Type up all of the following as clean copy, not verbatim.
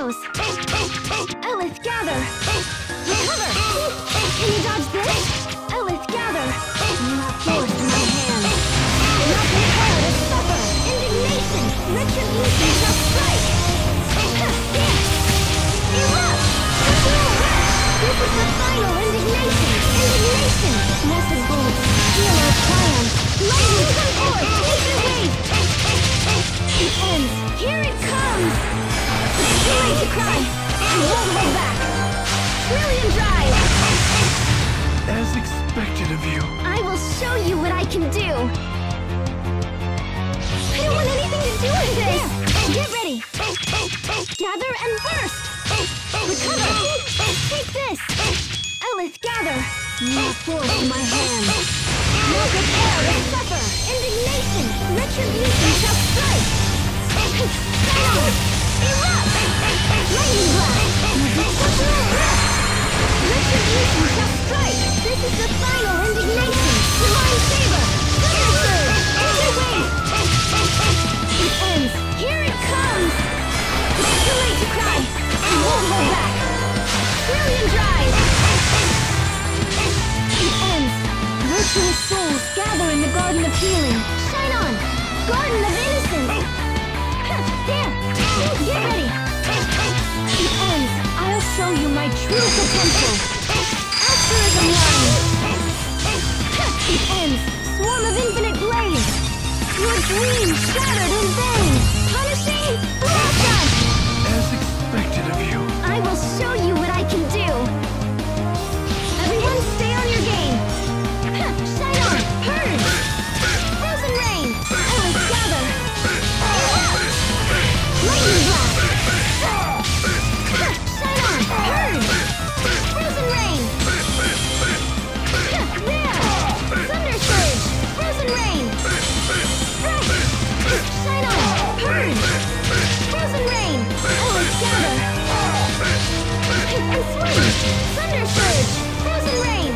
close. Elith, gather. Recover. Can you dodge this? Elith, gather. You have forced my hand. Not prepared to suffer. Indignation. Retribution shall strike. Erupt. This is the final indignation. Indignation. Blessed bolts. Feel our triumph. Lightning, come forth. Nature wave. It ends. Here it comes. It's too late to cry. I won't hold back. Trillion drive. As expected of you. I will show you what I can do. I don't want anything to do with this. Get ready. Gather and burst. Recover. Take this. Elith, gather. No force in my hand. Now prepare to suffer. Indignation. Retribution shall strike. Down. Erupt. Lightning blast. Retribution shall strike. This is the final indignation. Divine favor. Thunder surge. Enter wave. It ends. Here it comes. It's too late to cry. I won't hold back. Trillion drive. It ends. Virtuous souls gather in the Garden of Healing. Shine on. Garden of Innocence. There. Get ready. It ends. I'll show you my true potential. Asterism line. It ends. Swarm of infinite blaze. Your dream shattered in vain. Punishing blast. As expected of you. I will show you what I can do. Everyone stay on your game. Shine on. Purge. Frozen rain. Ellis, gather. Lightning blast. Shine on. Purge. Frozen rain. There. Thunder surge. Frozen rain. Fresh. Shine on. Purge. Frozen rain. Ellis, gather. And swing. Thunder surge. Frozen rain.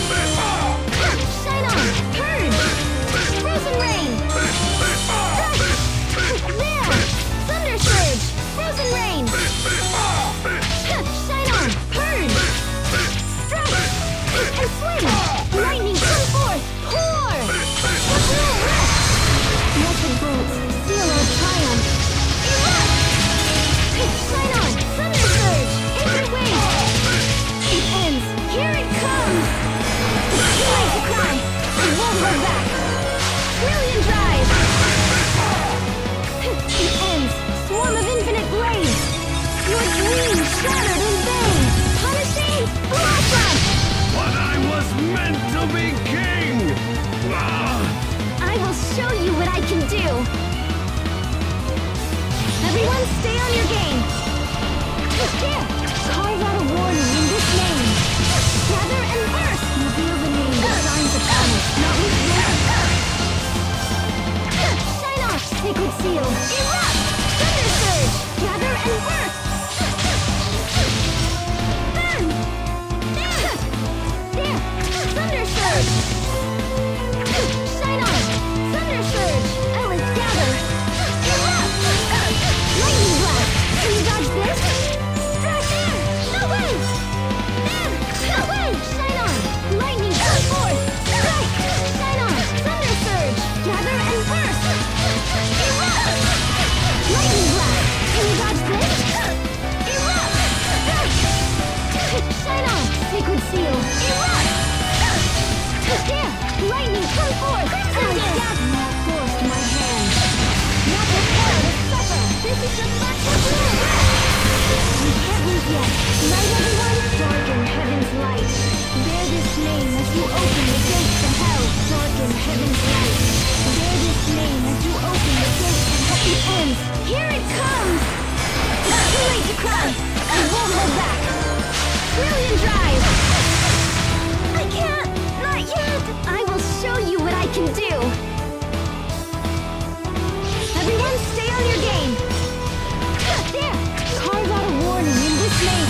Shine on. Purge. Frozen rain. Fresh. There. Thunder surge. Frozen rain. Shine on. Purge. Strike. And swing. Lightning, come forth. Pour. Blessed bolts. Seal our triumph. Erupt. Shine on. Thunder surge. Enter wave. It ends. Here it comes. It's too late to cry. I won't hold back. Trillion drive. It ends. Swarm of infinite blaze. Your dream shattered in vain. Punishing blast. But I was meant to be king! I will show you what I can do. Everyone stay on your game. There. Carve out a warning in this name. Gather and burst. Reveal the name that shines upon us. Not with shine off. Sacred seal. Erupt. Thunder surge. Gather and burst. Burn. There. Thunder surge. Shine on. Thunder surge. Ellis, gather. Erupt. Lightning blast. Can you dodge this? Strike. No way. There. No way. Shine on. Lightning, come forth. Strike. Shine on. Thunder surge. Gather and burst. Erupt. Lightning blast. Can you dodge this? Erupt. Shine on. Sacred seal. Erupt. There. Lightning, come forth. Ellis, gather. Not forced my hand. Not prepared to suffer. This is the last of you. We can't lose yet. Night, everyone. Darken heaven's light. Bear this name as you open the gates of hell. Darken heaven's light. Bear this name as you open the gates of hell. It ends. Here it comes. It's too late to cry. I won't hold back. Trillion drive. I can't. Not yet. I will show you what I can do. Everyone stay on your game. There. Carve out a warning in this name.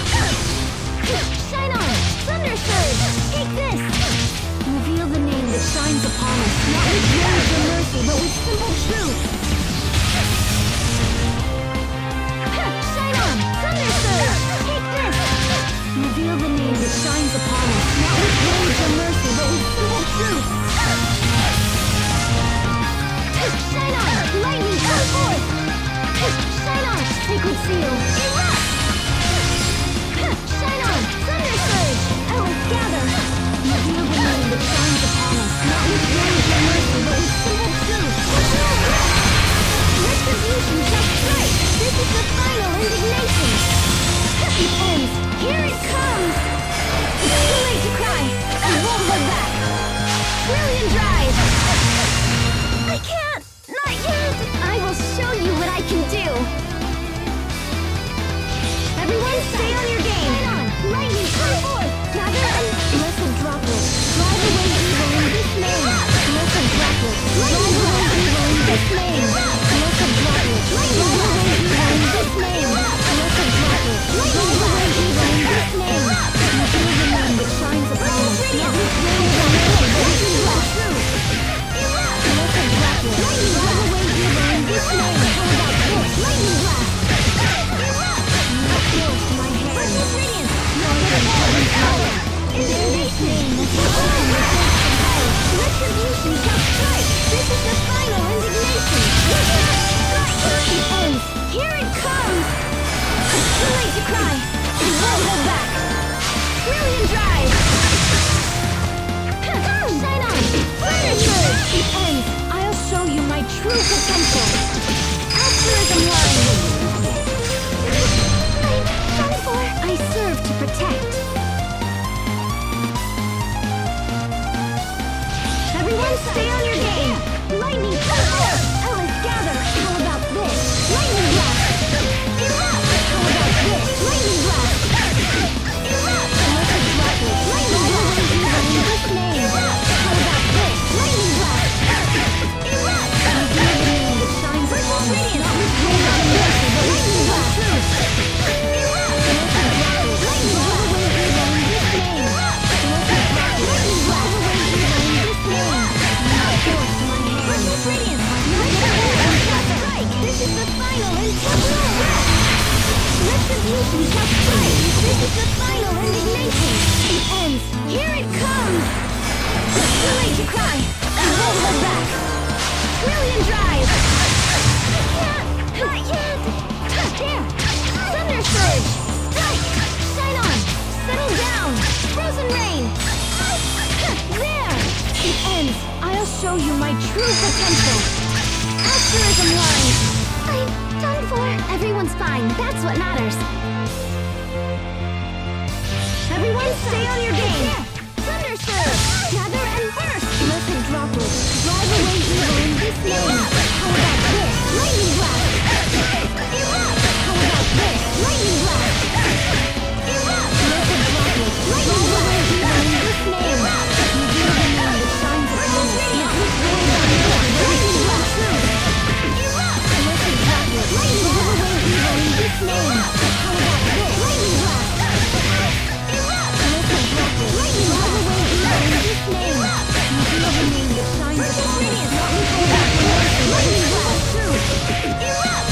Shine on. Thunder surge. Take this. Reveal the name that shines upon us. Not with rage or mercy, but with simple truth. Shine on. Lightning blast! In this name! Look of darkness! Lightning blast! In this name! Look of darkness! Lightning blast! In this name! You feel the moon that shines upon us. Now this day is our day! Lightning blast! Look of darkness! Lightning blast! Away evil in this name! How about this? Lightning blast! You forced my hand! Precious radiance! In this name, retribution shall strike! This is the final indignation! It ends! Here it comes! It's too late to cry! It won't hold back! Brilliant drive! Shine on! Fire surge! It ends! I'll show you my true potential! Asterism line! I'm done for! I serve to protect! Everyone stay on your game! Lightning blast! Ellis gather! How about this? Lightning blast! Erupt! How about this? Lightning blast! Erupt! Electric rocket! Lightning blast! In this name! How about this? Lightning blast! Erupt! I feel the moon that shines upon us. Not with rain on mercy, but lightning blast! Erupt! Electric rocket! Lightning blast! In this name! Electric rocket! Lightning blast! Precious radiance! This is the final and temporal rest! Retribution shall strike! This is the final indignation! It ends! Here it comes! It's too late to cry! I won't hold back! Trillion drive! Not yet! There! Thunder surge! Strike! Shine on! Settle down! Frozen rain! There! It ends! I'll show you my true potential! Asterism line! I'm done for! Everyone's fine, that's what matters! Everyone stay on your game! Thunder surge! Gather and burst! Listen droplets! Drive away evil in this name! How about this? Lightning blast! Erupt! How about this? Lightning blast! Erupt! Listen droplets! Lightning blast! Evil in this name! You feel the moon that shines upon us. Now this way is our door! Lightning blast! Erupt! Listen droplets! Lightning blast! Away evil in this name! How about this? Lightning blast! Erupt! Listen droplets! Lightning blast! Away evil in this name! You feel the moon that shines upon us. Not with way back to mercy. Lightning blast! Erupt!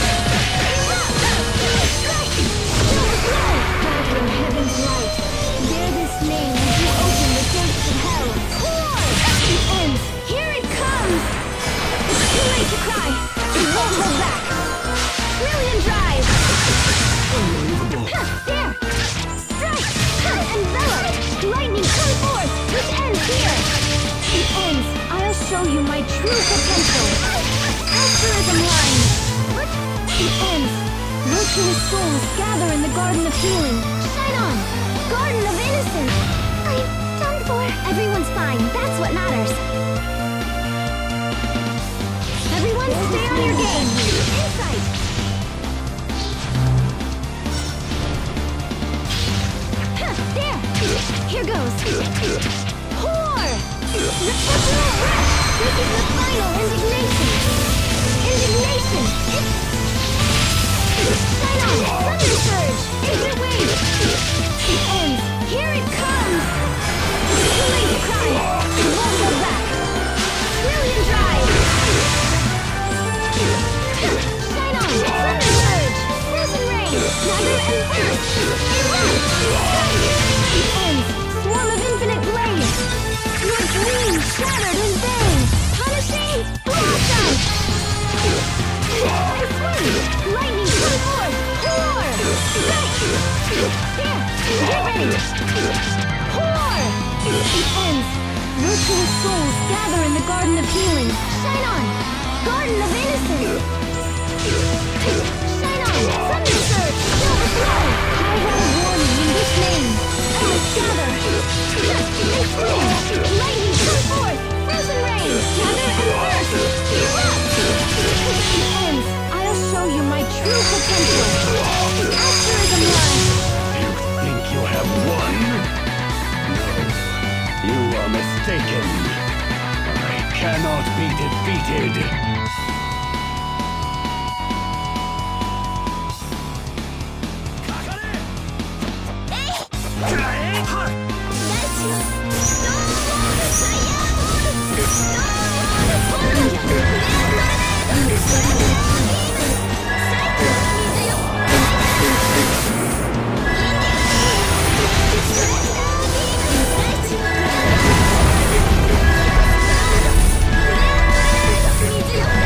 Strike! Silver flow! Darken heaven's light. Bear this name as you open the gates of hell. War! It ends! Here it comes! It's too late to cry! It won't hold back! Trillion drive! There! Strike! Envelop! Lightning come forth! Which ends here! It ends! I'll show you my true potential! Asterism line! It ends! Virtuous souls gather in the Garden of Healing! Shine on! Garden of Innocence! I'm done for! Everyone's fine, that's what matters! Everyone stay on your game! Insight! There! Here goes! Pour! The temporal rest! This is the final indignation! Indignation! Shine on! Thunder surge! Infinite wave! It ends! Here it comes! It's too late to cry! It won't go back! Trillion drive! Shine on! Thunder surge! Frozen rain! Gather and burst! Erupt! It ends! Swarm of infinite blaze! Your dream shattered in vain! Punishing! Blossom! And swing! Lightning come forth! Pour! Strike! There! Get ready! Pour! It ends! Virtuous souls gather in the Garden of Healing! Shine on! Garden of Innocence! Shine on! Thunder surge! Silver flow! I have a warning in this name! Ellis gather! They swing! Lightning come forth! Frozen rain! Gather and burst! Erupt! It ends! I'll show you my true potential! Asterism line! You think you have won? No, you are mistaken. I cannot be defeated. 水よ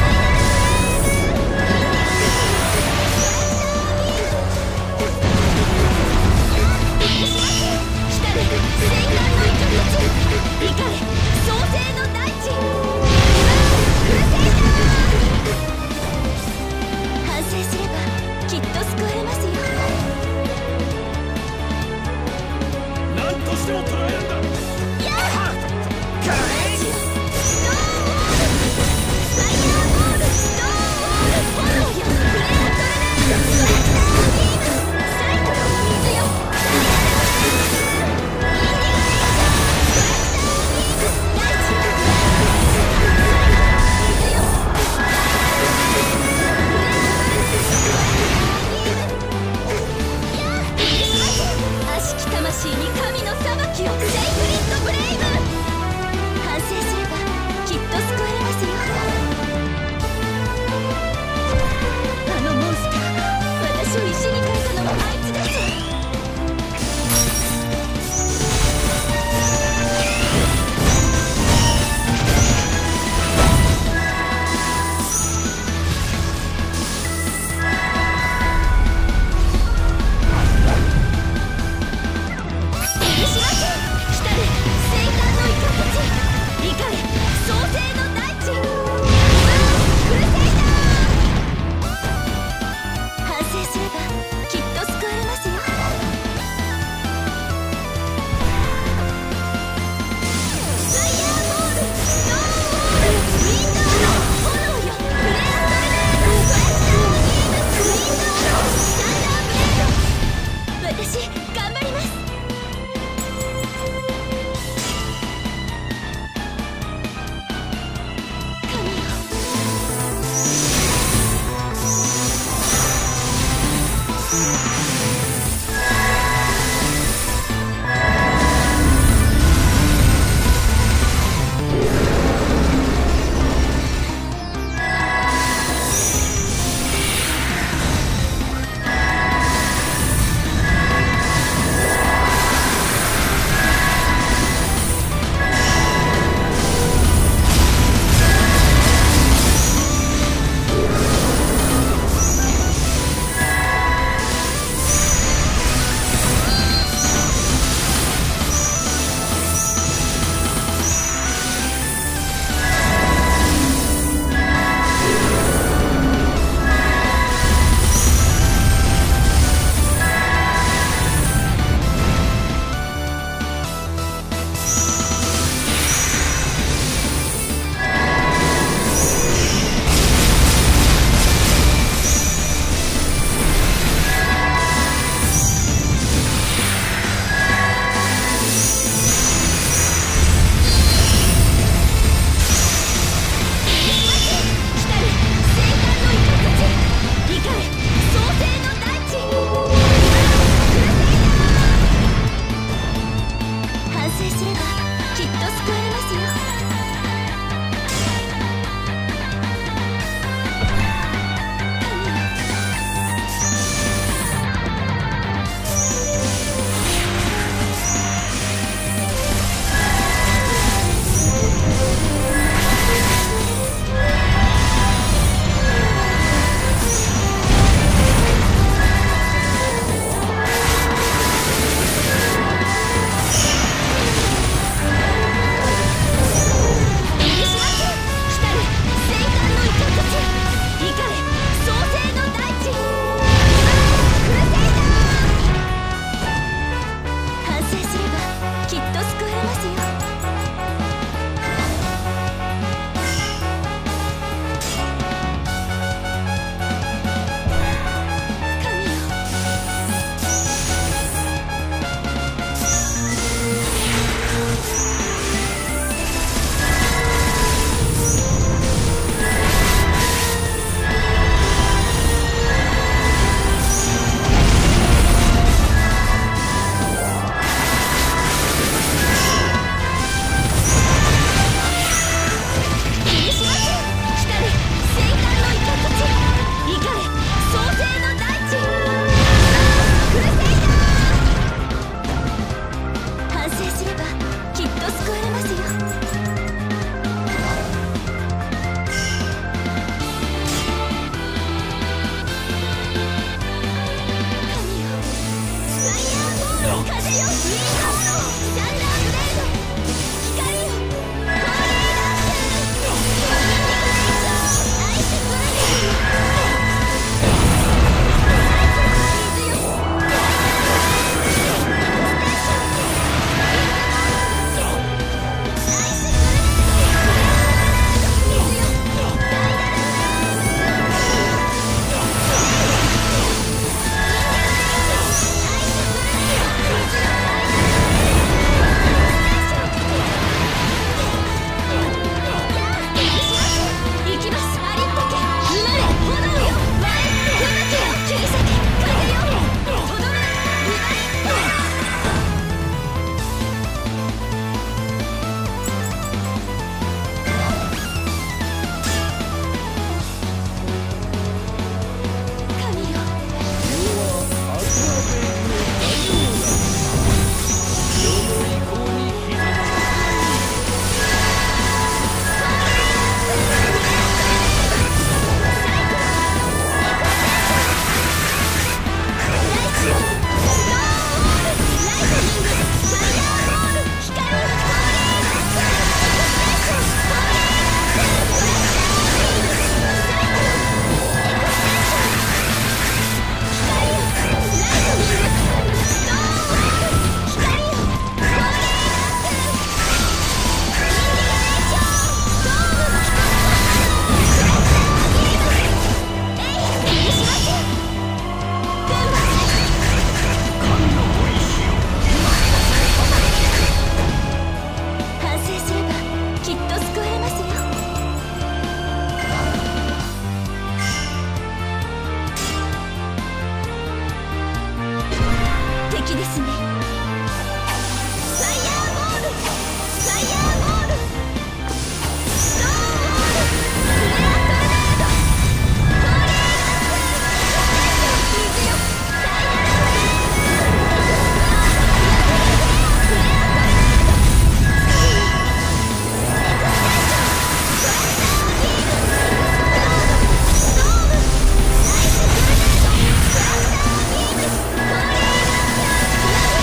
これ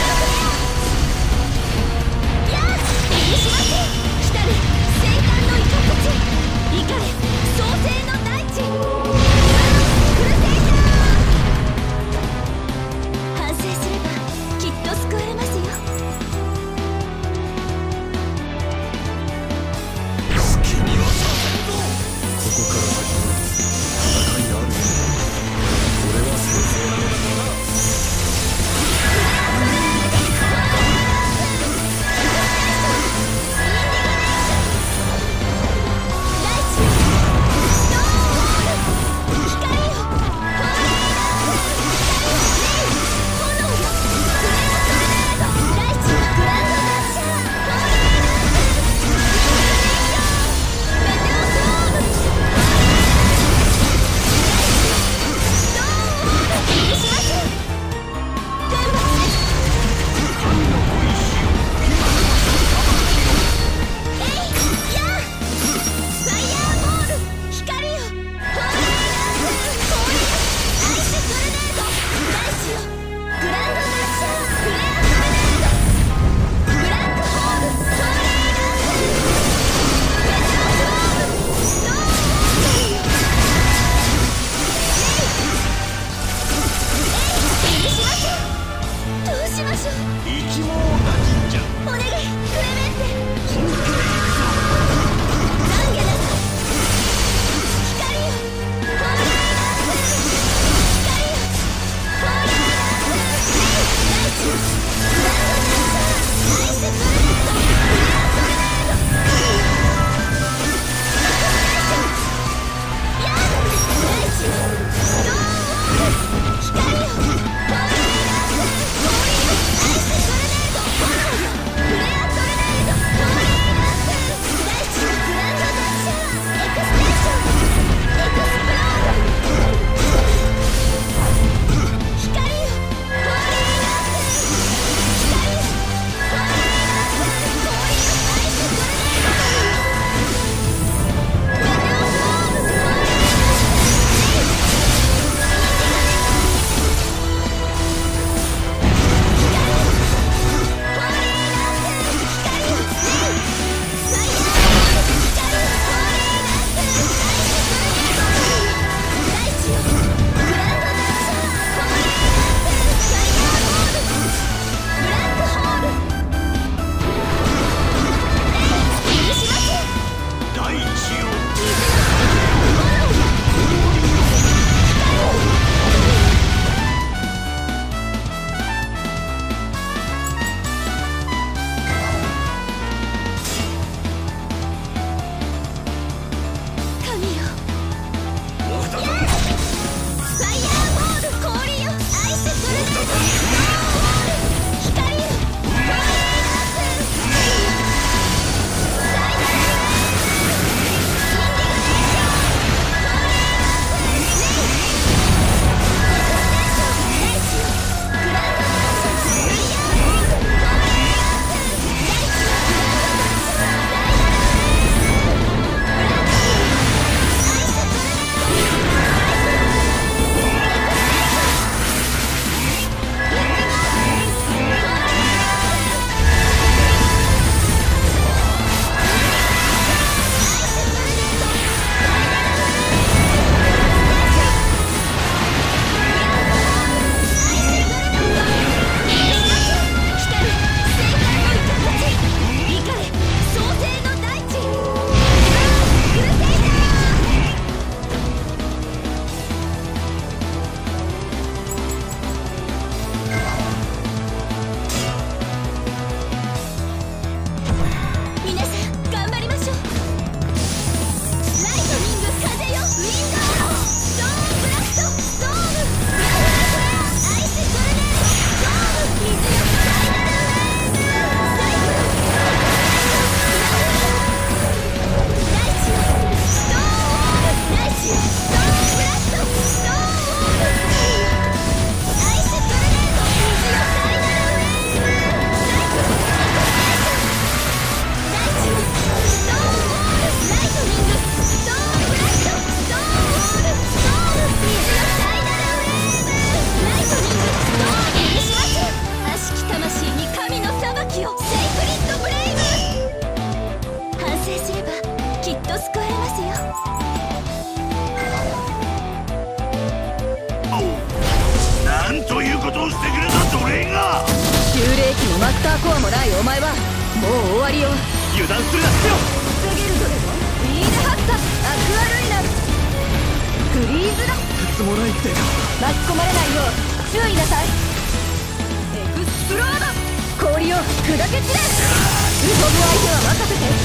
をしてくれた奴隷が。 修霊機もマスターコアもないお前はもう終わりよ。 油断するなシオン。 防げるとでもビールハッタアクアルイナフリーズだ。 とてつもない手が。 巻き込まれないよう注意なさい。エクスプロード氷を砕け散れ。飛ぶ相手は任せて。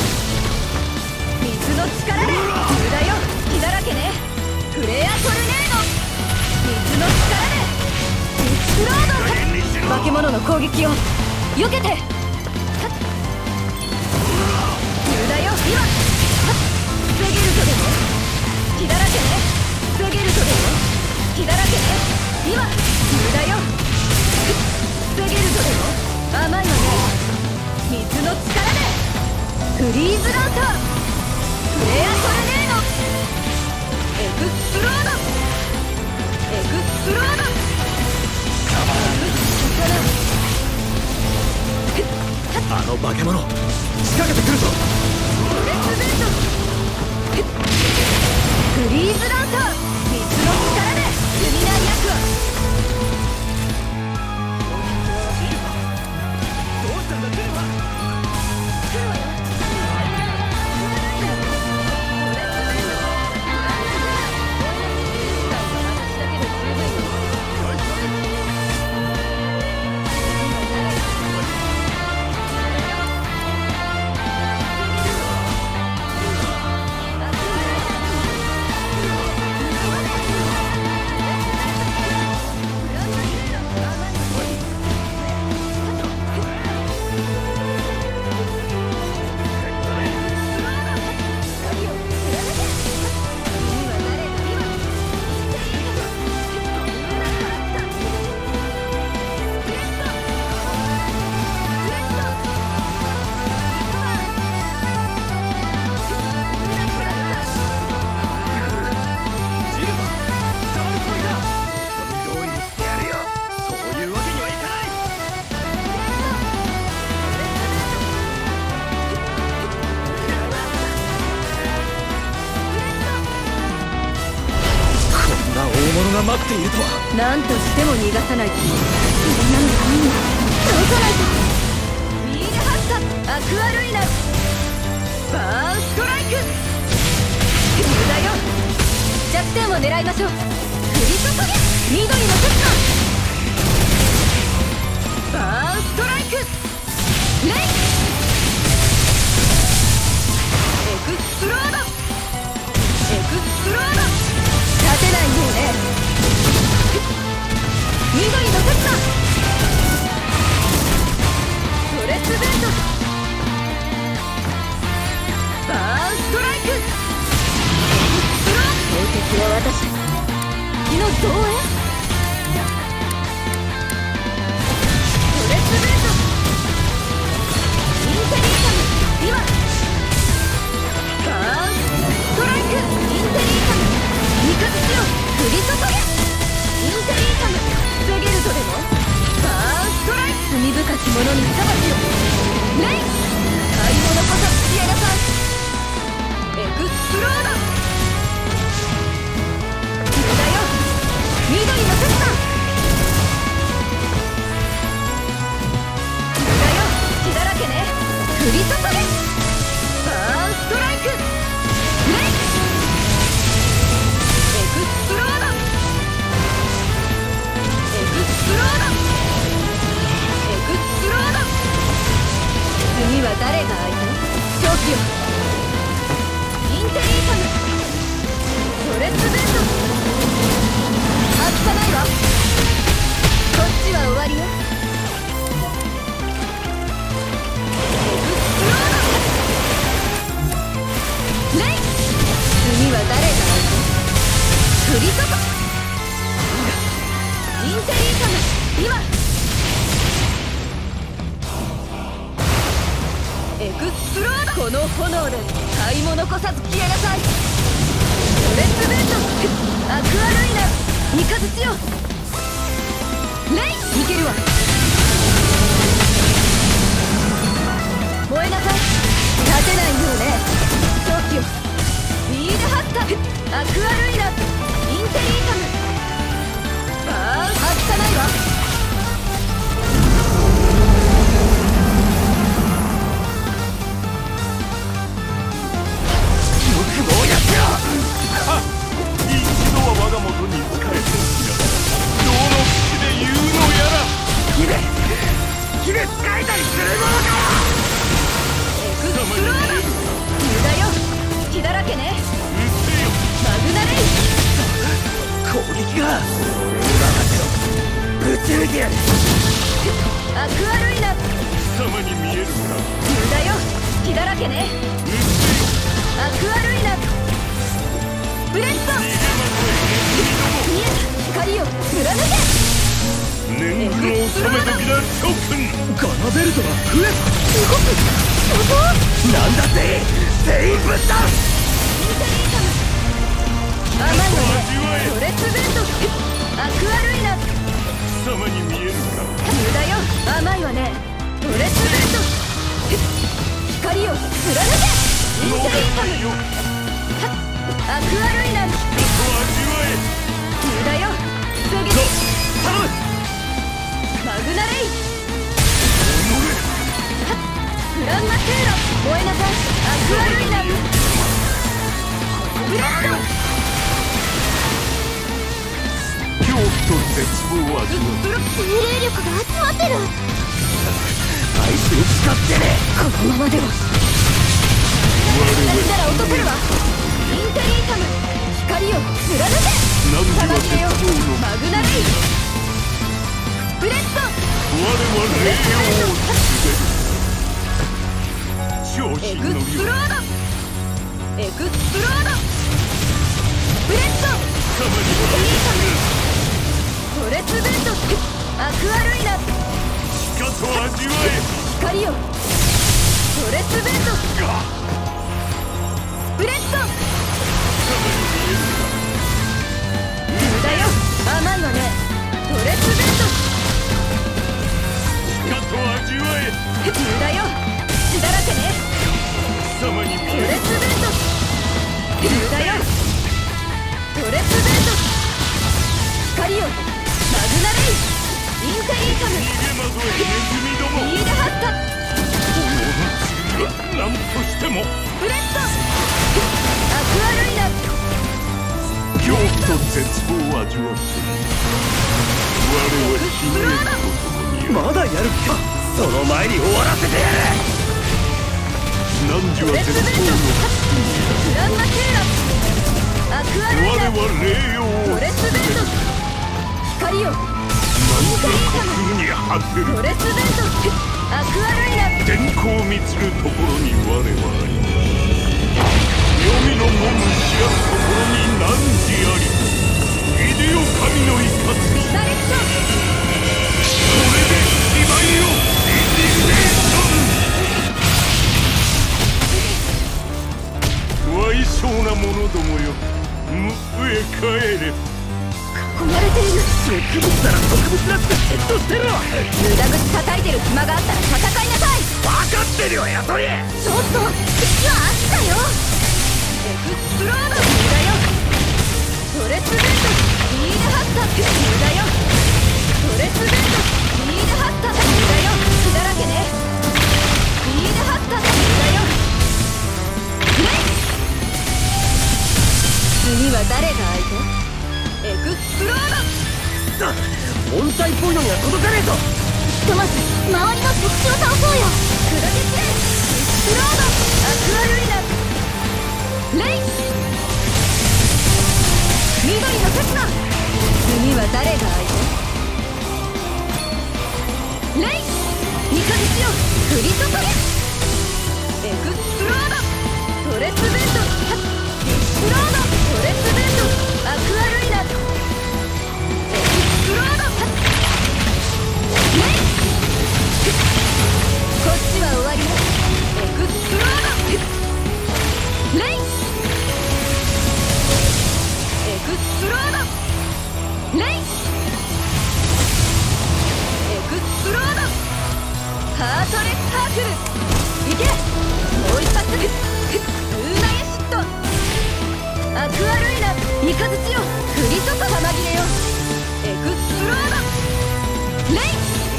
水の力で無駄よ隙だらけね。フレアトルネード水の力でエクスプロード。化け物の攻撃を避けて。無駄よ今防げるとでも隙だらけね。防げるとでも隙だらけね。今無駄よ防げるとでも甘いわね。水の力でフリーズランターフレアトルネードエクスプロードエクスプロードあの化け物仕掛けてくるぞ。 フリーズランター水の力で罪ない役は。 どうしたんだテルマ。 来るわよ。 待っているとは。 何としても逃がさないと。それなのがいいんだ。倒さないと。ミールハッタアクアルイナバーンストライク。無駄よ弱点を狙いましょう。降り注げ緑のセッターバーンストライクレイエクスプロードエクスプロード立てないよね。緑のセッタープレスベントバーンストライクエクスプロー標的は私火の造影プレスベントインテリータム今バーンストライクインテリータム三日月を降り注げインテリータム防げるとでもバーンストライク罪深き者に裁きをレイ買い物こそ消えなさいエクスプロード無駄よ緑のセッター無駄よ血だらけね降り注げバーンストライクレイエクスプロードエクスプロードエクスプロード次は誰が相手？勝機よインテリータムドレスベント外さないわこっちは終わりよエクスプロードレイ次は誰が相手？降り注インテリータム今エクスプロードこの炎で買い物こさず消えなさいドレスベントアクアルイナ三日月よレイいけるわ燃えなさい立てないようね勝機よビールハッタアクアルイナインテリータムバーン外さないわぶち抜いてやる。 アクアルイナ。 貴様に見えるか。 無駄よ、隙だらけね。アクアルイナ。ブレッド。見えた、光を貫け。 年貢の納め時だ、諸君。 ガナベルトが増えた。 動く。そこ。 なんだって全員ぶっだ。 甘いわね。ドレスベント。アクアルイナ。 貴様に見えるか。 無駄よ、甘いわね。ドレスベント。光を貫け。インテリータム。アクアルイナ。無駄よ、次。 頼む。 マグナレイ。グランマセーロ。燃えなさい。アクアルイナ。ブレッド。 恐怖と絶望は精霊力が集まってる。 あいつに使ってね。 このままでは私なら落とせるわ。インテリータム。光を貫け。玉切れよ、マグナレイ。ブレッド。 我は霊を告げる。 エクスプロード。エクスプロード。ブレッド。 貴様にインテリータム。ドレスベント。アクアルイナ。 しかと味わえ。 光よ、ドレスベント。スプレッド。無駄よ、甘いわね。ドレスベント。 しかと味わえ。 無駄よ、血だらけね。 貴様に見ドえる。 レスベント。無駄よ、ドレスベント。光よ、マグナレイ。インテリータム。 逃げ惑えネズミども。 リーダハッタ。 炎の剣は何としても。 ブレッド。アクアルイナ。 恐怖と絶望を味わっている。我はひねるとともにまだやる気か。その前に終わらせてやる。 汝は絶望のグランマセーラ。アクアルイナ。 我は霊をドレスベント。光よ、 何か空に果てる。 ドレスベント。アクアルイナ。 天候を満つるところに我はあり、黄泉の門しあるところに汝あり。いでよ神の怒り。 ダイレクション。 これで祝いよインディグネーション。矮小な者どもよ、無へ帰れ。 囲まれている。 植物なら特別なってセットしてろ。 無駄口叩いてる暇があったら戦いなさい。 分かってるよやとり。 ちょっと敵は飽きたよ。エクスプロード。無駄よ、ドレスベント。リーダハッタ。無駄よ、ドレスベント。リーダハッタ。無駄よ、血だらけね。リーダハッタ。無駄よ。レイ。次は誰が相手。エクスプロード。 音体っぽいのには届かねえぞ。 ひとまず周りの敵地を倒そうよ。クラゲスレイ。エクスプロード。アクアルイナ。レイ。緑のセスナ。次は誰が相手。レイ。味方よ、降り注げ。エクスプロード。ドレスベント。エクスプロード。ドレスベント。アクアルイナ。エクスプロード。レイ。こっちは終わりね。エクスプロード。レイ。エクスプロード。レイ。エクスプロード。ハートレスサークル。いけ。もう一発。ウーナイシット。アクアルイナ。イカズチよ、降り注ぐ。玉切れよ、エクスプロード。レイ。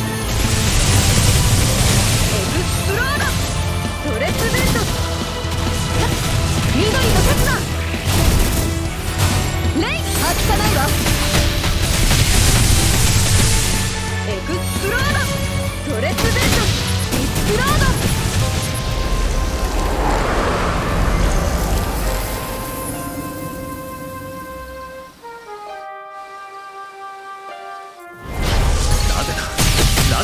エクスプロード。ドレスベント。緑のセスナ。レイ。あつかないわ。エクスプロード。ドレスベント。リスプロード。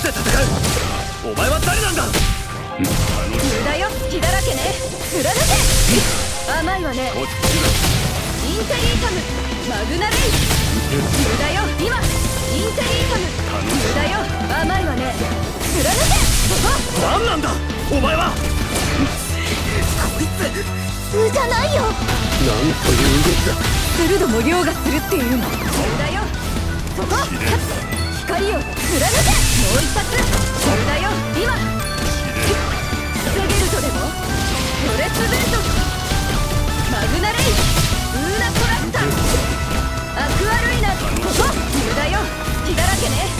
して戦う。お前は誰なんだ。 無駄よ、隙だらけね。貫け。甘いわね。 こっちだ。 インテリータムマグナレイ。無駄よ、今。インテリータム無駄よ、甘いわね。貫け。 何なんだお前は。こいつ普通じゃないよ。 なんという動きだ。 鋭も凌駕するっていうの。無駄よ、そこ。光を貫け。もう一発。無駄よ、今。防げるとでも。ドレスベントマグナレイ。ウーナトラクタアクアルイナ。ここ。無駄よ、血だらけね。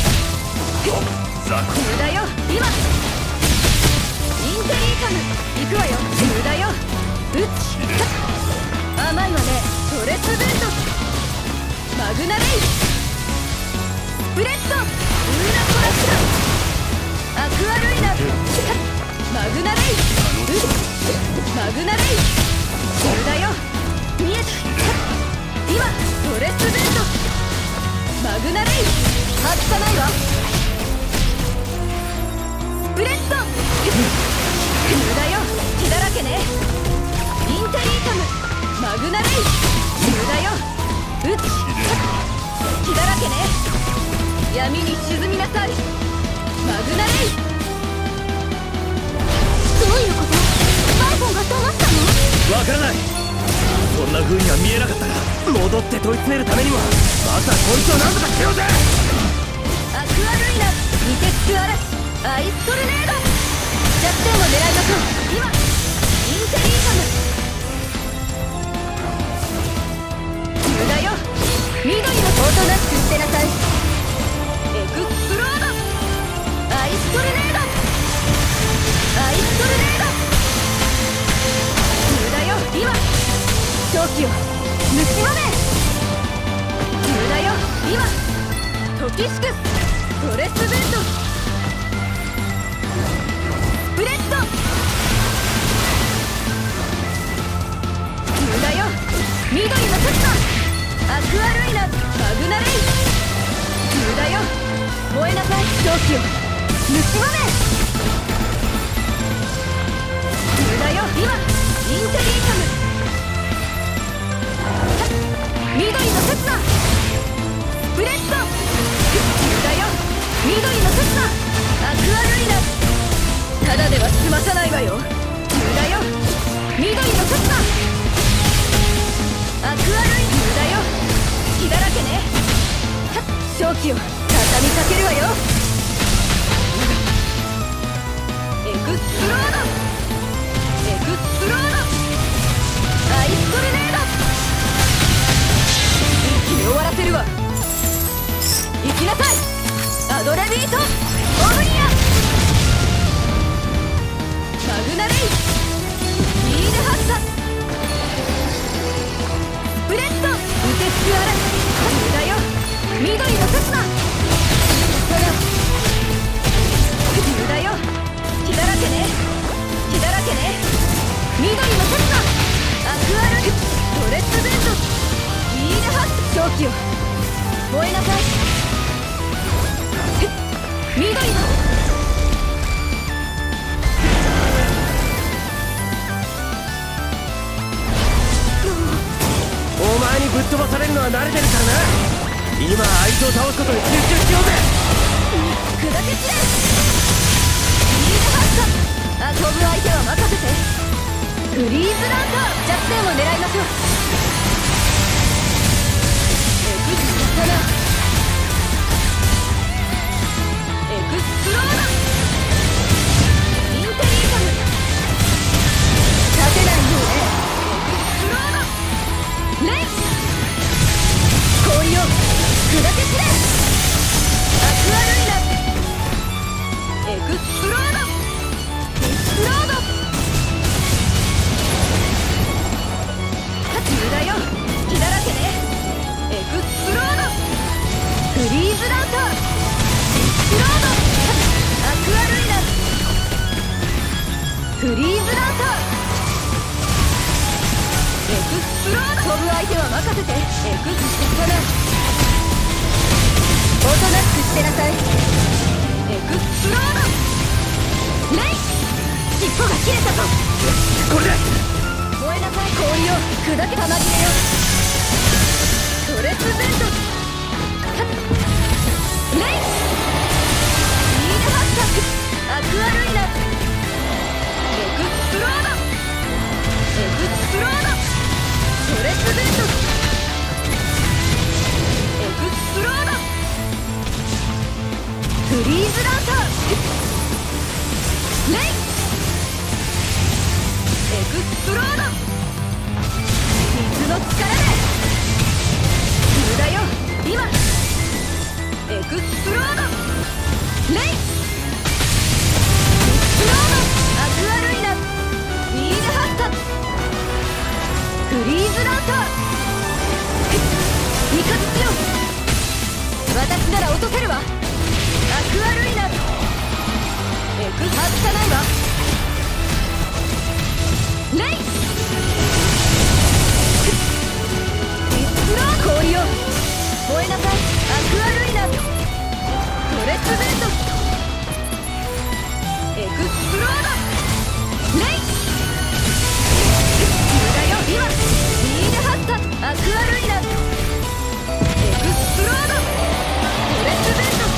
無駄よ、今。インテリーカム行くわよ。無駄よ、うっ。甘いわね。ドレスベントマグナレイ。スプレッドウーナトラクタアクアルイナ。マグナレイ。マグナレイ。無駄よ、見えた。今ドレスベントマグナレイ。外さないわ。スプレッド無駄よ、血だらけね。インテリータムマグナレイ。無駄よ、うっ。血だらけね。闇に沈みなさい。マグナレイ。どういうこと。バイフォンが騙したの。 わからない。そんな風には見えなかったが、戻って問い詰めるためにはまずはこいつを何とかしようぜ。 アクアルイナ凍てつく嵐アイストルネード。弱点を狙いましょう。今インテリータム無駄よ、緑のおとなしくしてなさい。エクスプロードアイストルネードアイストルネード。無駄よ、今狂気を盗まれ。無駄よ、今トキシクスドレスベントスプレッド。無駄よ、緑のセッタアクアルイナマグナレイ。無駄よ、燃えなさい。狂気を盗まれ。無駄よ、今インテリータム緑のセツナスプレッド。無駄よ、緑のセツナアクアルイナ。ただでは済まさないわよ。無駄よ、緑のセツナアクアルイナ。無駄よ、血だらけね。正気を畳みかけるわよ。エクスプロードエクスプロードアイストルネード。一気に終わらせるわ。行きなさいアドレビートオムニアマグナレイ。リーデハッサスプレッドウテスクアラ無駄よ、緑のセスナただ無駄よ、血だらけね。血だらけね。緑のセスナアクアルドレスベントリーデハッサ狂気を燃えなさい。緑のお前にぶっ飛ばされるのは慣れてるからな。今あいつを倒すことに集中しようぜ。 砕け散れリーデハッサ飛ぶ相手は任せて。フリーズランカー弱点を狙いましょう。エクストラエクスプロードインテリータム立てないようね。エクスプロードレイ氷を砕け散れアクアルイナエクスプロードエクスプロード。無駄よ、血だらけね。エクスプロードフリーズランカーエクスプロードアクアルイナフリーズランカーエクスプロード飛ぶ相手は任せて。エクスプロードおとなしくしてなさい。エクぞ。よし、これで燃えなさい。氷を砕けたまぎれよ。トレスベントレイスピードハッタックアクアルイナエクスプロードエクスプロードトレスベントエクスプロードフリーズランターレイエクスプロード水の力で無駄よ今エクスプロードレイエクスプロードアクアルイナビールハッタフリーズランター味方強私なら落とせるわアクアルイナエクス外さないわレイ氷よ燃えなさいアクアルイナトレスベントエクスプロードレイ無駄よ今ビールハッタアクアルイナエクスプロードトレスベント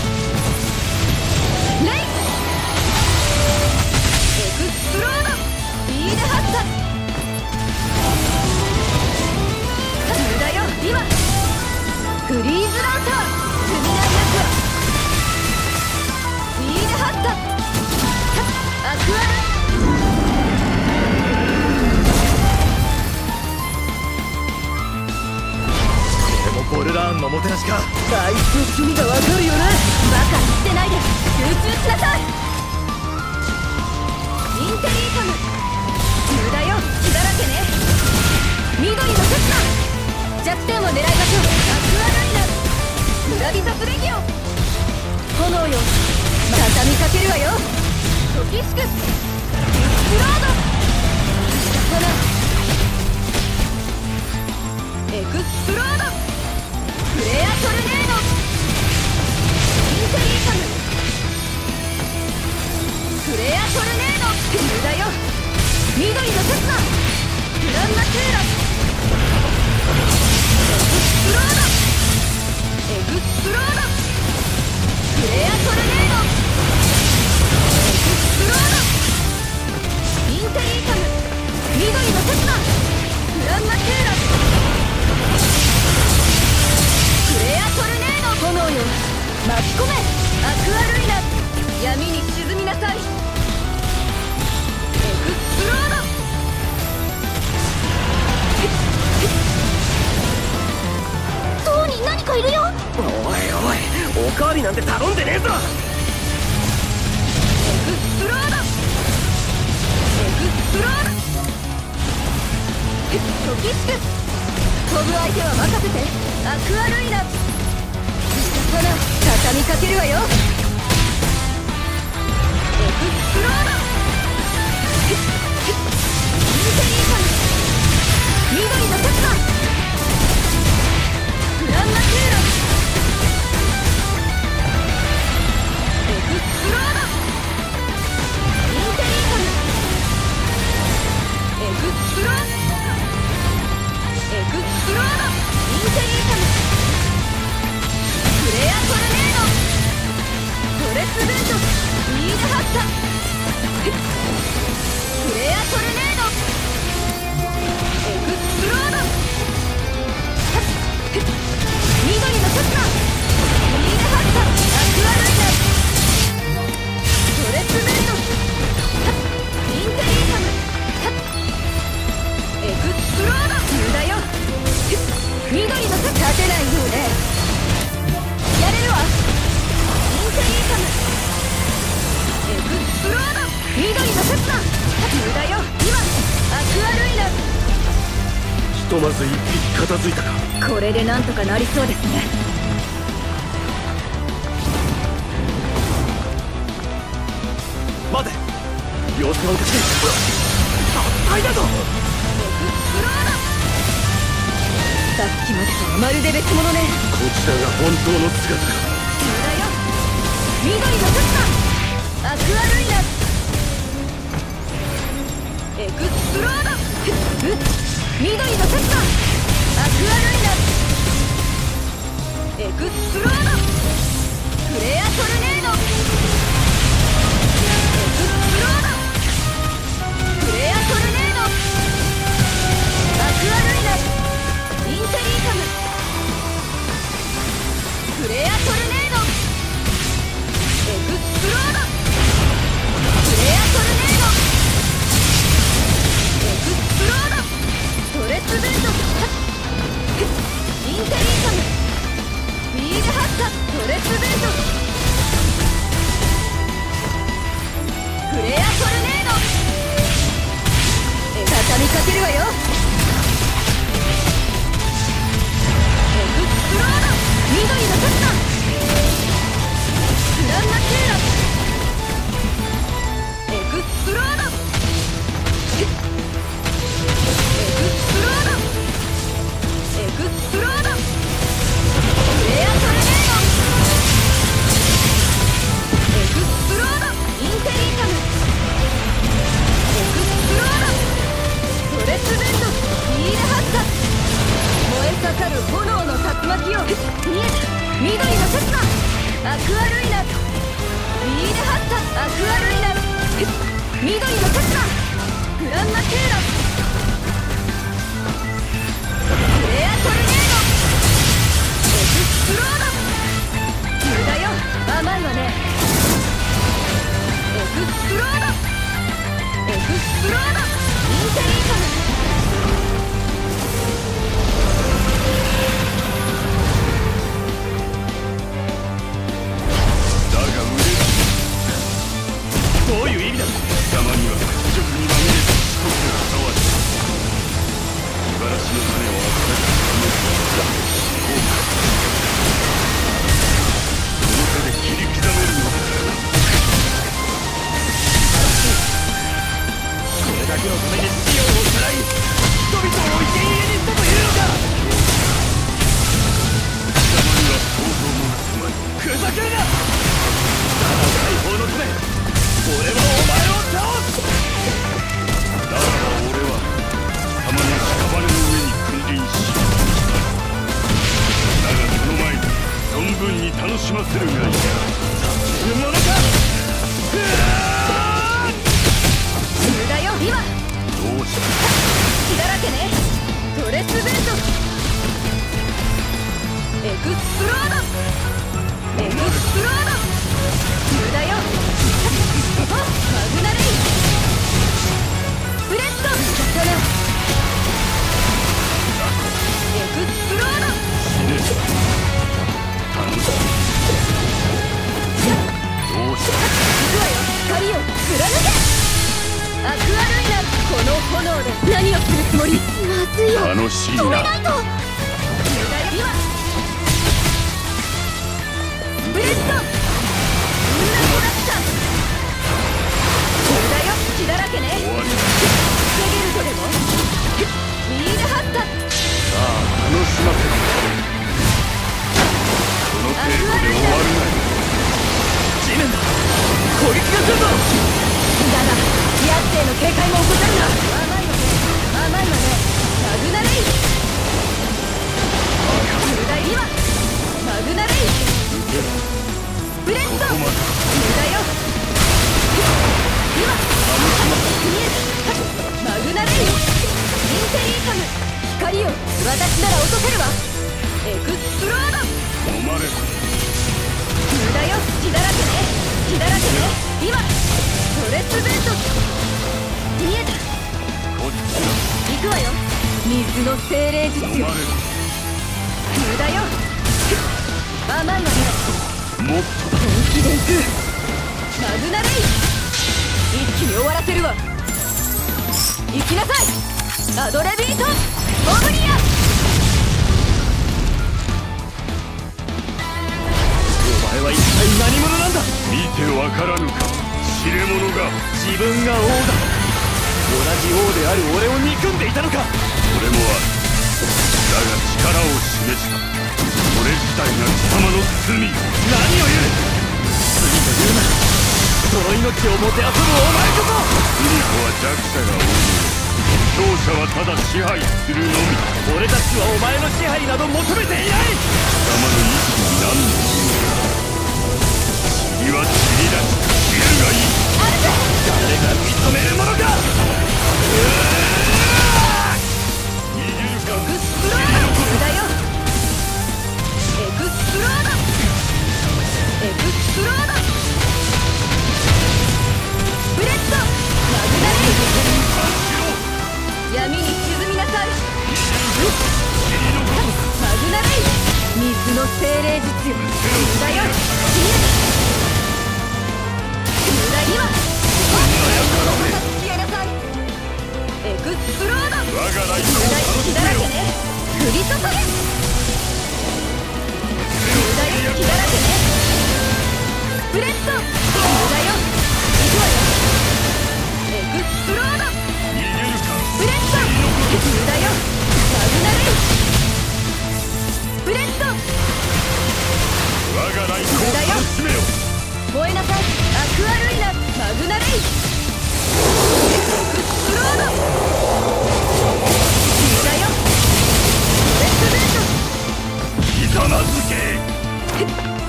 レイエクスプロードビールハッタ無駄よ今フリーズランター罪ないやつはビールハッタアクアルこれもボルラーンのもてなしか。 あいつの趣味がわかるよなバカ言ってないで集中しなさいインテリーカム無駄よ血だらけね緑のセスナ弱点を狙いましょうアクアライナプラビザスレギオン炎よ畳みかけるわよトキシクエクスプロード下からエクスプロードフレアトルネードインテリーカムフレアトルネード無駄よ緑のセスナグランナクーラエクスプロードエクスプロードフレアトルネードエクスプロードインテリーカム緑のセスナグランナクーラフレアトルネード炎よ巻き込めアクアルイナ闇に沈みなさいエクスプロード塔に何かいるよおいおい、おかわりなんて頼んでねえぞ。 エクスプロードエクスプロードトキシク飛ぶ相手は任せてアクアルイナ下から畳みかけるわよエクスプロードインテリーカム緑のセスナグランナクーラエクスプロードインテリーカムエクスプロードエクスプロードインテリーカムフレアトルネードトレスベントビールハッタフレアトルネードエクスプロード緑のセスナビールハッタアクアルイナトレスベントインテリーカムエクスプロード無駄よ緑のセ立てないようねやれるわインテリーカムエクスプロード緑のセスナ無駄よ今アクアルイナひとまず一匹片付いたか。 これでなんとかなりそうですね待て、様子がおかしい。殺体だぞ。 エクスプロードさっきまでとはまるで別物ねこちらが本当の姿か。 無駄よ緑のセスナアクアルイナエクスプロード。緑のセッターアクアルイナ。エクスプロード。フレアトルネード。エクスプロード。フレアトルネード。アクアルイナ。インテリーカム。フレアトルネード。エクスプロード。フレアトルネード。エクスプロード。トレスベント。インテリーカム。フィールハッタ。トレスベント。フレアトルネード。畳みかけるわよ。エクスプロード。緑のセッターグランマチューラ。エクスプロード。エクスプロード。エクスプロード。フレアトルネード。エクスプロード。インテリーカム。エクスプロード。トレスベント。フィールハッタ。燃え盛る炎の竜巻を。見えた。緑のセッターアクアルイナ。フィールハッタ。アクアルイナ。緑のセッターグランマチューラ。フレアトルネード。エクスプロード。無駄よ。甘いわね。エクスプロード。エクスプロード。インテリーカム。 どういう意味だ。 貴様には屈辱にまみれた四国がふさわしい。気晴らしの種を預かりこのこの手で切り刻めるのだからな。 これだけのためにシオンをさらい人々を生贄にしたというのか。 貴様には想像もつまり。 ふざけるな。ただ解放のため俺はお前を倒す。 だから俺は貴様の屍の上に君臨し、だがその前に存分に楽しませるがいい。 させるものか。 無駄よ。今どうした。 血だらけね。トレスベント。エクスプロード。エクスプロード。無駄よ。マグナレイブレッド。それエクスプロード。 死ね。頼むぞ。どうした。 行くわよ。光を貫け。アクアルイナ。この炎で何をするつもり。まずいよ。 楽しいな。 止めないと。無駄よ。今ブレッド。みんなコラプション。無駄よ。血だらけね。 終わりだ。 防げるとでも。フィールハッタ。 さあ楽しませろ。この程度で終わるな。 地面だ。攻撃が来るぞ。 だがヤッテーの警戒も怠るな。甘いわね。甘いわね。マグナレイ。無駄今マグナレイブレッド。無駄よ。今見えた。マグナレイインテリーカム。光を私なら落とせるわ。エクスプロード。 飲まれる。 無駄よ。血だらけね。血だらけね。今トレスベント。見えた。 こっちだ。 行くわよ。水の精霊術よ。 飲まれる。 無駄よ。甘いわね。 もっとだ。 本気で行く。マグナレイ一気に終わらせるわ。行きなさい。アドレビートオブリア。 お前は一体何者なんだ。 見てわからぬか。知れ者が。 自分が王だ。同じ王である俺を憎んでいたのか。 俺もある。だが力を示した。それ自体が貴様の罪。 何を言う。罪というなら呪いの命をもてあそぶお前こそ。 罪とは弱者が多い。強者はただ支配するのみ。 俺たちはお前の支配など求めていない。 貴様の意志に何の塵は塵だし知るがいい。 誰が認めるものか。 逃げるか。 エクスプロードだよ。エクスプロード。エクスプロード。スプレッドマグナレイ。闇に沈みなさい。マグナレイ。水の精霊術よ。だよ。無駄には消えなさい。エクスプロード。 我がライトを無駄息だらけね。降り注げ。無駄息だらけね。スプレッド無駄よ。行くわよ。エクスプロード。 逃げるか。 スプレッド無駄よ。マグナレイ。スプレッド我がライトを楽しめよ。 燃えなさい。アクアルイナマグナレイ。エクスプロード無駄よ。レッドベントひざまずけ。 エ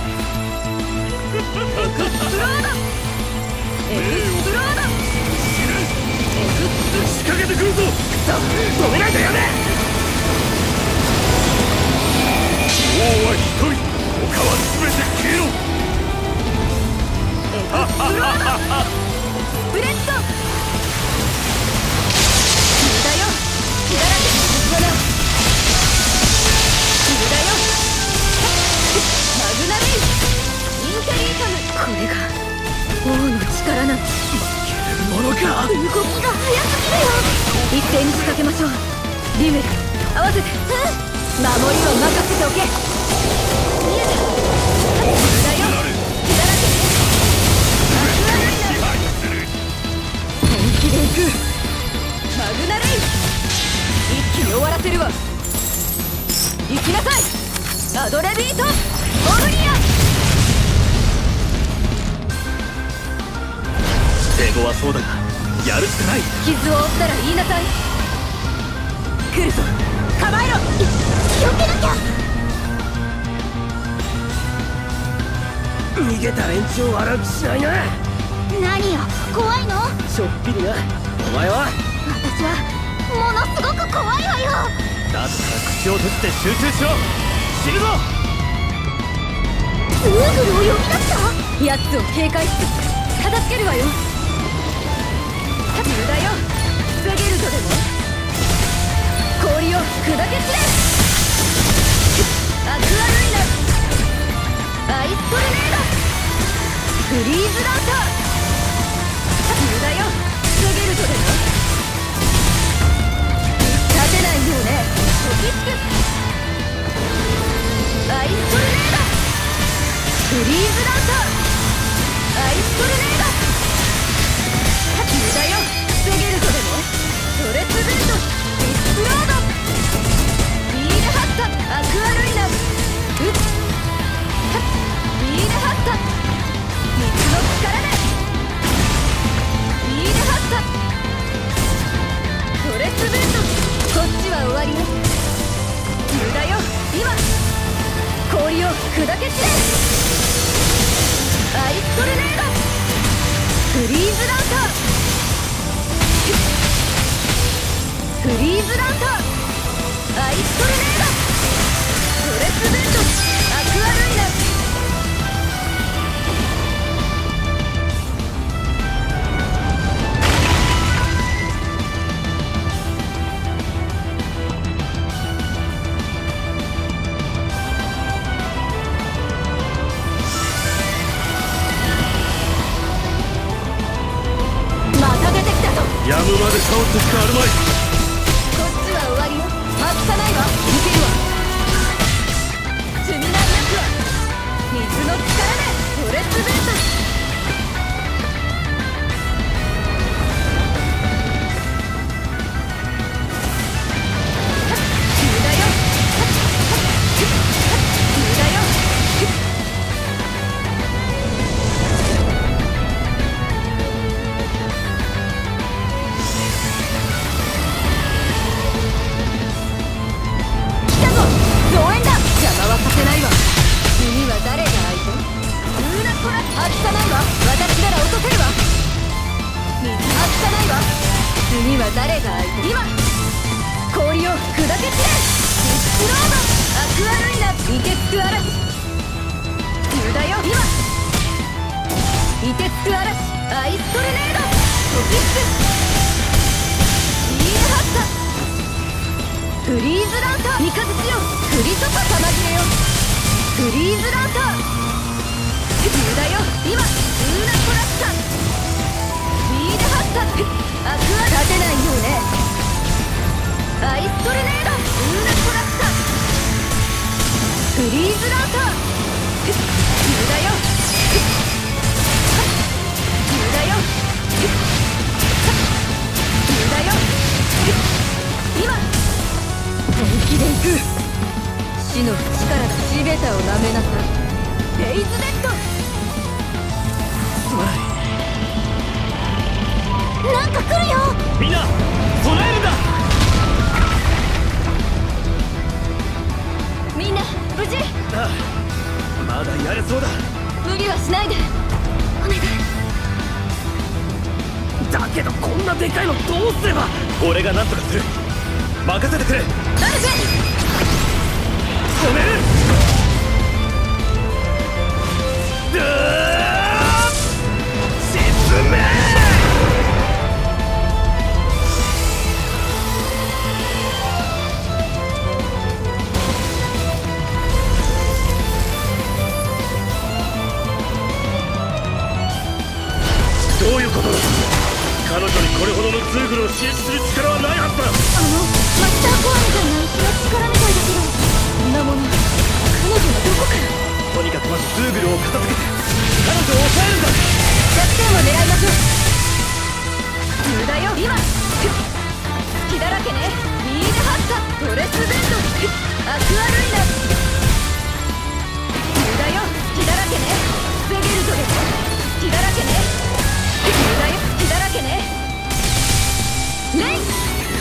クスプロード。エクスプロード。エクス仕掛けてくるぞ。止めないとやめ。 王は一人。他は全て消えろ。 エクスプロード。スプレッド無駄よ。血だらけの罠。無駄よ。マグナレイ。インテリータム。これが王の力なの。 ものか。 動きが速すぎるよ。一斉に仕掛けましょう。リムル合わせて。守りは任せておけ。見えた。無駄よ。血だらけ。アクアレイナ本気で行く。マグナレイ一気に終わらせるわ。行きなさい。アドレビートオムニア。 手後はそうだがやるしかない。 傷を負ったら言いなさい。来るぞ。構えろ。気をつけなきゃ。 逃げた連中を笑う気しないな。 何よ怖いの。 ちょっぴりな。お前は。 私はものすごく怖いわよ。 だったら口を閉じて集中しろ。死ぬぞ。 グーグルを呼び出した。奴を警戒して片付けるわよ。無駄よ。防げるとでも。氷を砕け散れ。アクアルイナアイストルネードフリーズランター。無駄よ。防げるとでも。立てないよね。トキックアイストルネードフリーズランターアイストルネード。無駄よ。防げるとでも。トレスベルトディスプロードビールハッタアクアルイナビールハッタ水の力でビールハッタトレスベルト。こっちは終わりね。無駄よ。今氷を砕け散れ。アイストルネードフリーズランターフリーズランターアイストルネードトレスベントアクアルイナ。また出てきたぞ。 やむまで倒ってしかあるまい。 こっちは終わりよ。待たないわ。いけるわ。積みないやつは水の力でトレスベント。無駄よ。無駄よ。 誰が相手？今氷を砕け散れ！エクスプロード！アクアルイナ！凍てつく嵐！急だよ今！凍てつく嵐！アイストルネード！トキック！シールハッタ！フリーズラウター！三日月よ！クリソパ玉切れよ！フリーズラウター！急だよ今！ルーナコラッサ！シールハッタ！アクア立てないよね！アイストルネード！ルーナコラッサ！フリーズラウター！急だよ急だよ急だよ今本気で行く死の淵から地べたを舐めなさいレイズデッドすまないなんか来るよみんな備えるんだみんな無事ああまだやれそうだ無理はしないでお願いだけどこんなでかいのどうすれば俺が何とかする任せてくれアルフェ止める沈めどういうことだ彼女にこれほどのツーグルを支持する力はないはずだマスターコアみたいな石の力みたいだけどそんなもの彼女はどこからとにかくまずツーグルを片付けて彼女を抑えるんだ弱点を狙いましょう無駄よ今血だらけねミールハッタトレスベンドアクアルイナ無駄よ血だらけね防げるぞでも血だらけね無駄よ血だらけねレイエク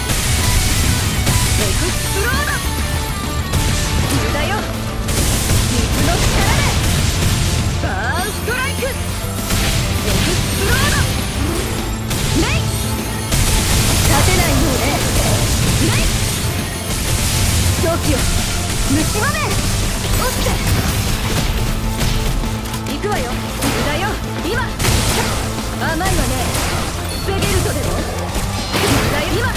スプロード無駄よ水の力でバーンストライクエクスプロードレイ立てないようねレイ狂気を蝕まめ落ちて行くわよ無駄よ今甘いわね防げるとでも無駄よ今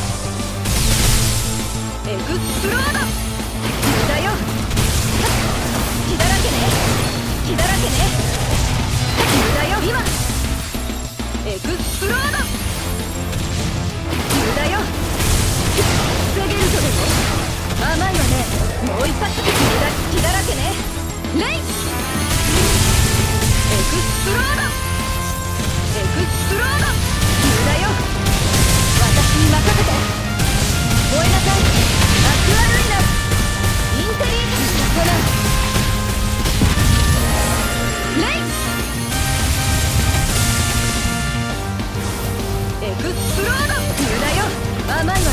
エクスプロード無駄よ血だらけね血だらけね無駄よ今エクスプロード無駄よ防げるとでも甘いわねもう一発血だらけねレイエクスプロードエクスプロード無駄よ私に任せて燃えなさいアクアルイナインテリーソナレイエクスプロード無駄よ甘いわね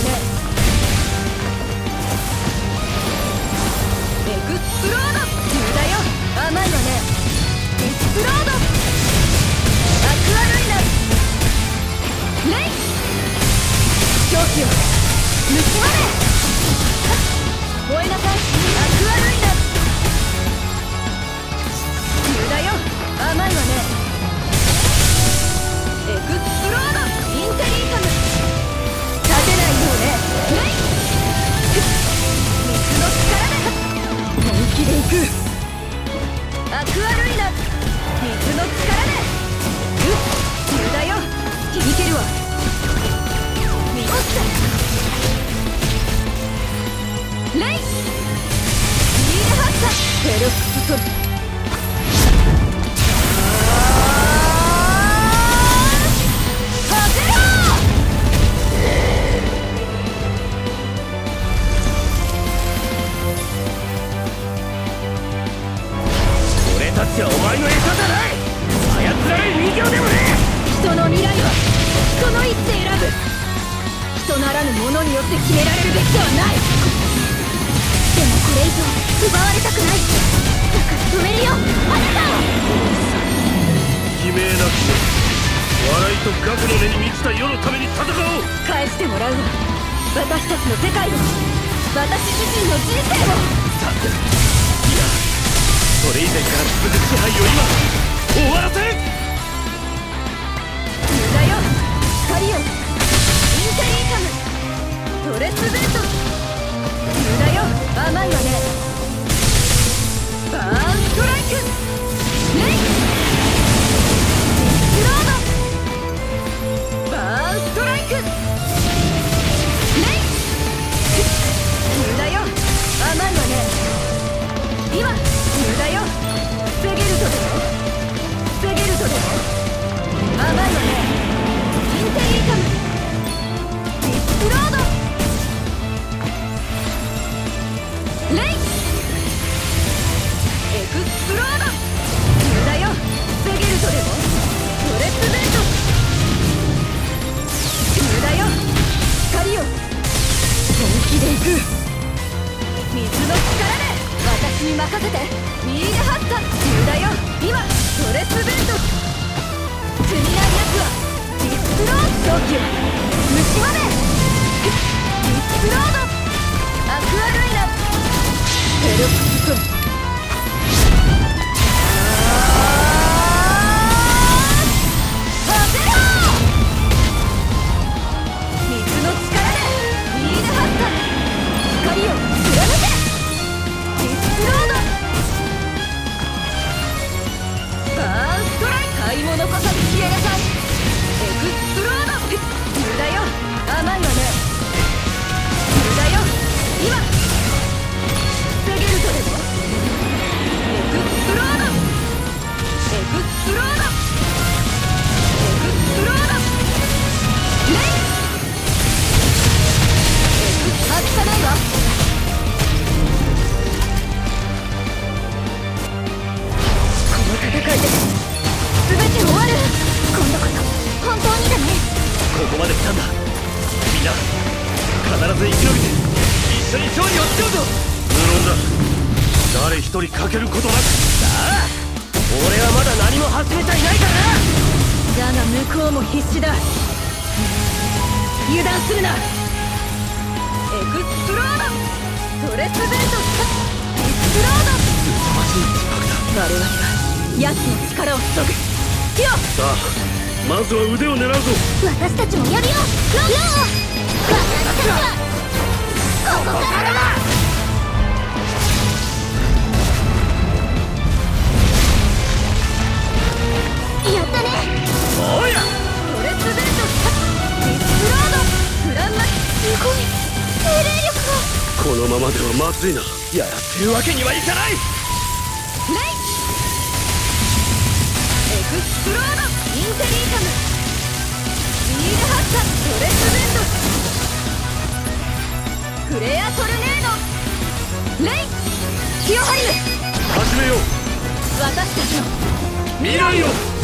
エクスプロード無駄よ甘いわねエクスプロードアクアルイナレイ狂気を盗まれ燃えなさいアクアルイナ無駄よ甘いわねエクスプロードインテリーカム立てないようねレイ水の力で本気で行くアクアルイナ水の力で無駄よ響けるわ見落ちてレイヒールハッタフェロックストル俺たちはお前の餌じゃない操られる人形でもね人の未来はこの一手選ぶ人ならぬものによって決められるべきではないでもこれ以上奪われたくないだから止めるよあなたを悲鳴なき笑いとと学の根に満ちた世のために戦おう。 返してもらうわ。私たちの世界を、私自身の人生を。 さて、いや、それ以前から続く支配を今終わらせ。 無駄よ、光よ、インテリータム、トレスベント。無駄よ、甘いわね。バーンストライク、レイスロード、バーンストライク、レイ。無駄よ、甘いわね。今、無駄よ、防げるとでも、防げるとでも甘いわね。インテリータム、ディスクロード、レイエクスプロード。無駄よ、防げるとでも、トレスベント。無駄よ、光よ、本気で行く。水の力で私に任せて。ミールハッタ。無駄よ、今トレスベント。罪ないやつはディスクロード。狂気を虫まで。ディスクロード、アクアルイナ、ヘルプスト。 一人かけることなく。さあ、俺はまだ何も始めちゃいないからな。 だが向こうも必死だ。油断するな。エクスプロード、トレスベント、ディスクロード。 凄まじい自爆だ。 我々が奴の力を削ぐ。キヨ。 さあ、まずは腕を狙うぞ。 私たちもやるよ。ロー。私たちはここからだ。やったね。 おや、 トレスベント、ディスクロード、グランマ。すごい精霊力が。 このままではまずいな。やらせるわけにはいかない。 レイエクスプロード、インテリータム、ミールハッタ、トレスベント、フレアトルネード、レイキヨハリム。 始めよう。 私たちの未来を。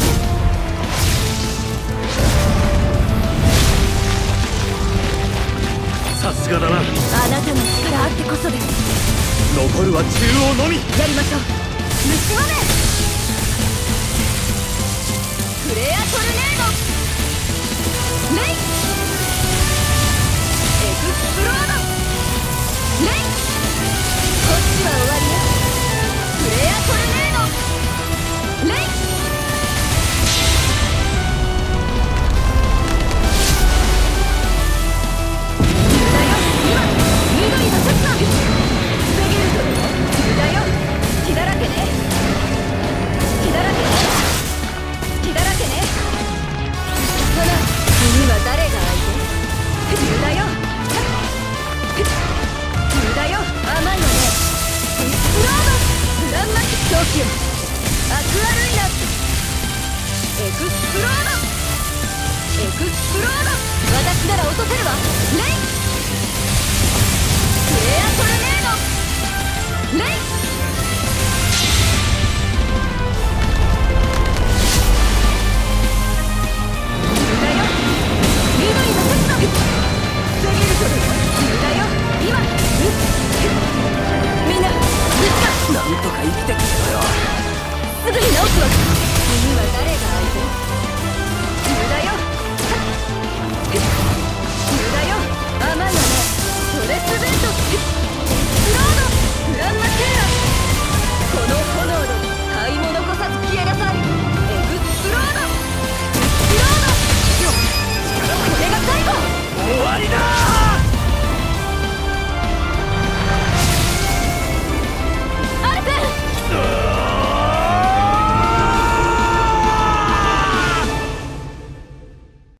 さすがだな。 あなたの力あってこそです。 残るは中央のみ。 やりましょう。虫まで。フレアトルネード、レイエクスプロード、レイ。こっちは終わりよ。フレアトルネード、レイ。アクアルイナ、エクスプロード、エクスプロード。私なら落とせるわ。レイフレアトルネード、レイ。無駄よ、緑のセット。防げるとでも無駄よ。今みんな、ぶつか。 なんとか生きてくれよ。 すぐに直すわ。